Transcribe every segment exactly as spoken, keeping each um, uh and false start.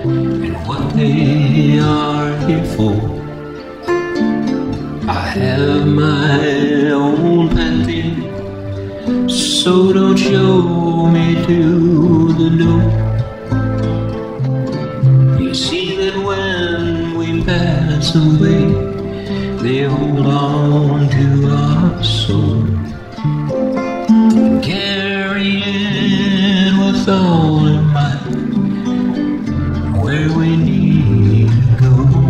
and what they are here for. I have my own path in, so don't show me to the door. You see that when we pass away, they hold on to our soul, carry it with all their might where we need to go.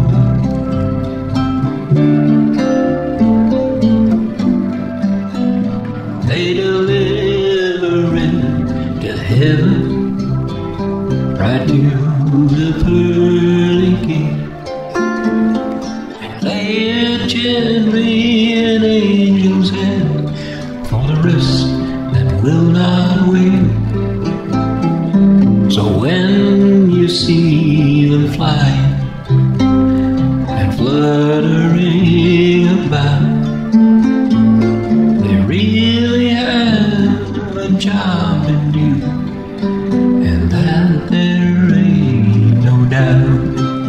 They deliver it to heaven, right to the pearly gate, and lay it gently in angel's hand for the rest that will not wait. So when you see them flying and fluttering about, they really have a job to do, and that there ain't no doubt.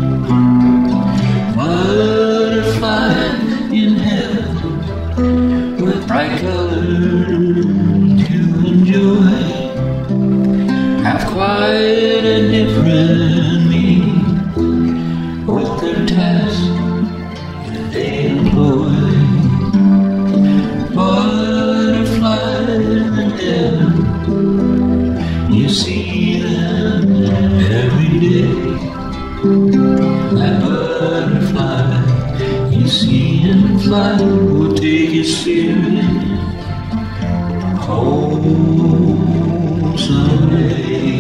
Butterfly in heaven with bright colors to enjoy, have quite a different meaning with their tasks that they employ. Butterflies in heaven, you see them every day. That butterfly you see him fly will take his spirit home someday.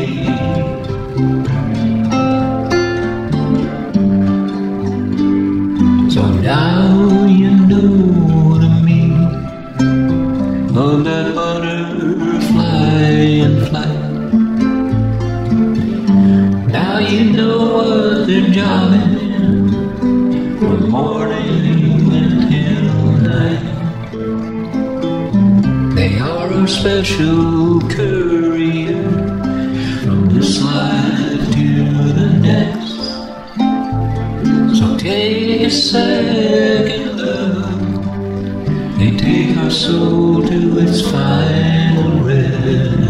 So now you know the meaning of that butterfly in flight. Now you know what their job is from morning until night. They are a special courier from this life to the next. So take a second look, they take our soul to its final rest.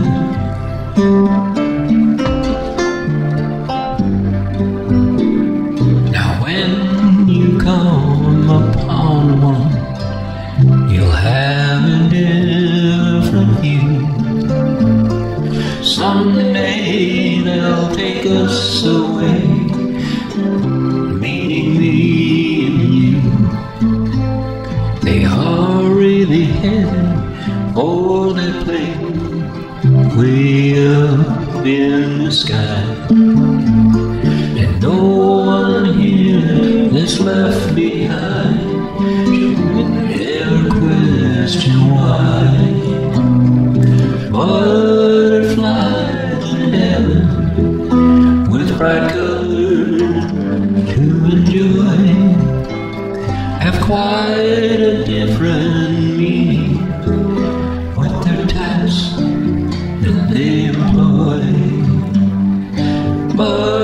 Now when you come upon one, you'll have a different view. Someday they'll take us away, meaning me and you. They are really headed for that place way up in the sky, and no one here that's left behind should ever question why. Butterflies in heaven with bright colors to enjoy, have quite a different meaning with their tasks that they employ. But